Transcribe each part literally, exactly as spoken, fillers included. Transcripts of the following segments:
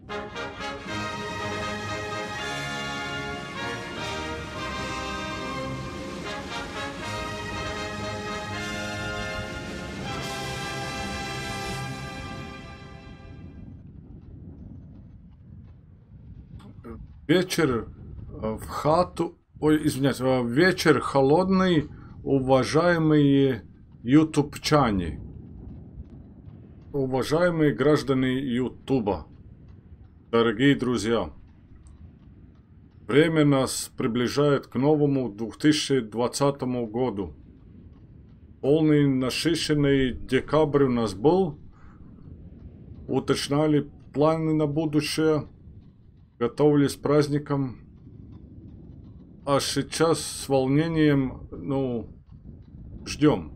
Вечер в хату, ой, извиняюсь, вечер холодный, уважаемые ютубчане, уважаемые граждане Ютуба, дорогие друзья. Время нас приближает к новому две тысячи двадцатому году. Полный насыщенный декабрь у нас был. Уточняли планы на будущее. Готовились к праздникам. А сейчас с волнением, ну, ждем.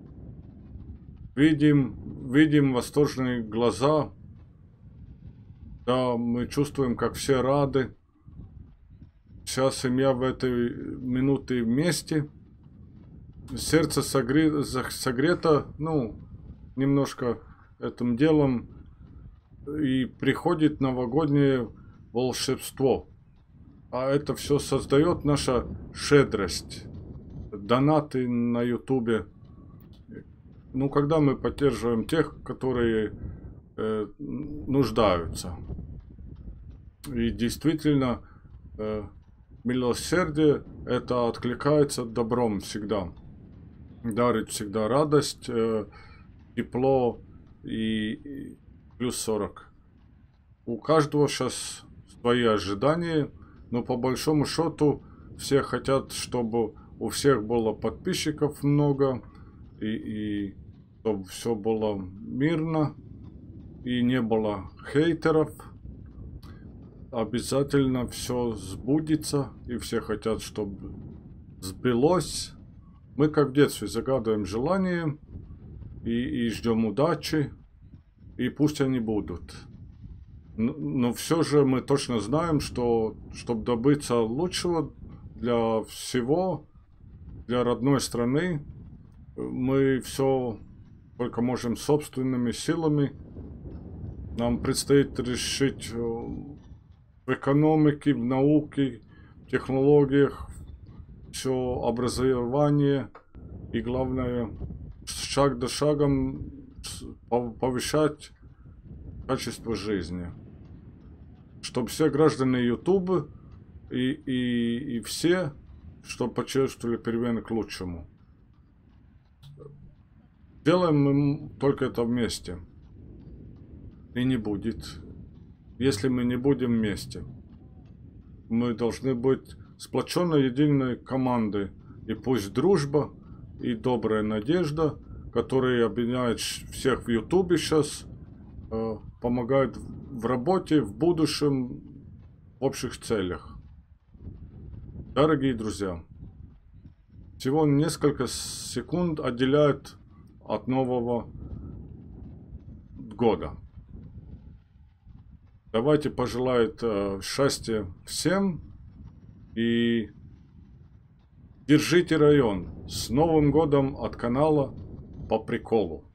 Видим, видим восторженные глаза. Да, мы чувствуем, как все рады. Вся семья в этой минуте вместе. Сердце согре... согрето, ну, немножко этим делом. И приходит новогоднее волшебство. А это все создает наша щедрость. Донаты на ютубе. Ну, когда мы поддерживаем тех, которые э, нуждаются. И действительно, э, милосердие это откликается добром всегда. Дарит всегда радость, э, тепло и, и плюс сорок. У каждого сейчас свои ожидания, но по большому счету все хотят, чтобы у всех было подписчиков много, и, и чтобы все было мирно, и не было хейтеров. Обязательно все сбудется, и все хотят, чтобы сбылось. Мы как в детстве загадываем желания и, и ждем удачи, и пусть они будут. Но все же мы точно знаем, что чтобы добиться лучшего для всего, для родной страны, мы все только можем собственными силами. Нам предстоит решить в экономике, в науке, в технологиях, все образование и, главное, шаг до шагом повышать качество жизни. Чтобы все граждане Ютуба и, и, и все, чтобы почувствовали перемены к лучшему. Делаем мы только это вместе. И не будет, если мы не будем вместе. Мы должны быть сплоченной единой командой. И пусть дружба и добрая надежда, которые объединяют всех в Ютубе сейчас, помогают в работе, в будущем, в общих целях. Дорогие друзья, всего несколько секунд отделяют от нового года. Давайте пожелать э, счастья всем и держите район. С Новым годом от канала По Приколу.